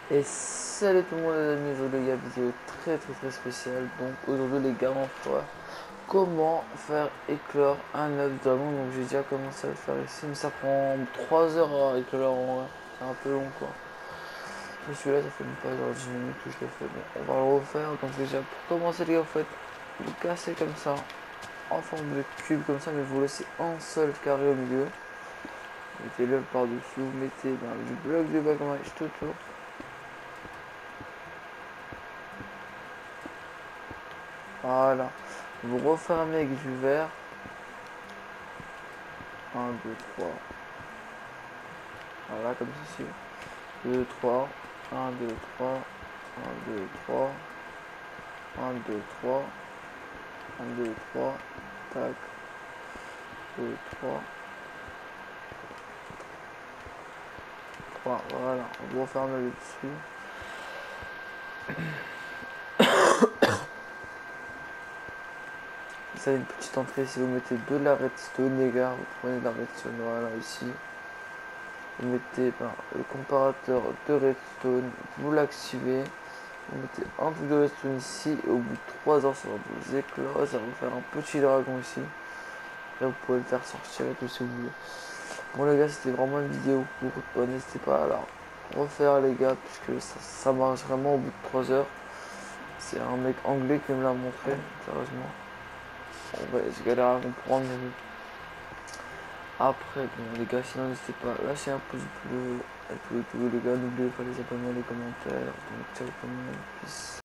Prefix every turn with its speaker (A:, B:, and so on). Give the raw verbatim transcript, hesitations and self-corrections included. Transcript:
A: Et salut tout le monde les amis, aujourd'hui il y a une vidéo très très très spéciale. Donc aujourd'hui les gars on fera comment faire éclore un œuf dragon. Donc j'ai déjà commencé à le faire ici, mais ça prend trois heures à éclore en vrai. C'est un peu long quoi. Mais celui-là ça fait même pas genre dix minutes que je l'ai fait. Bon on va le refaire. Donc déjà pour commencer les gars vous faites vous cassez comme ça en forme de cube comme ça, mais vous laissez un seul carré au milieu. Mettez-le par-dessus, vous mettez ben, du bloc de bagma tout autour. Voilà. Vous refermez avec du verre. un, deux, trois. Voilà, comme ceci. deux, trois. un, deux, trois. un, deux, trois. un, deux, trois. un, deux, trois. Tac. deux, trois. trois. Voilà. Vous refermez le dessus. Ça, une petite entrée. Si vous mettez de la redstone, les gars, vous prenez de la redstone. Voilà, ici. Vous mettez ben, le comparateur de redstone. Vous l'activez. Vous mettez un truc de redstone ici. Et au bout de trois heures, ça va vous éclore. Ça va vous faire un petit dragon ici. Là, vous pouvez le faire sortir et tout si vous voulez. Bon, les gars, c'était vraiment une vidéo courte. Bon, n'hésitez pas à la refaire, les gars, puisque ça, ça marche vraiment au bout de trois heures. C'est un mec anglais qui me l'a montré, sérieusement. Bon, ouais, je galère à comprendre, mais bon. Après, bon, les gars, sinon, n'hésitez pas à lâcher un pouce bleu et tout et tout. Les gars, n'oubliez pas les abonnements, les commentaires. Donc, ciao tout le monde. Peace.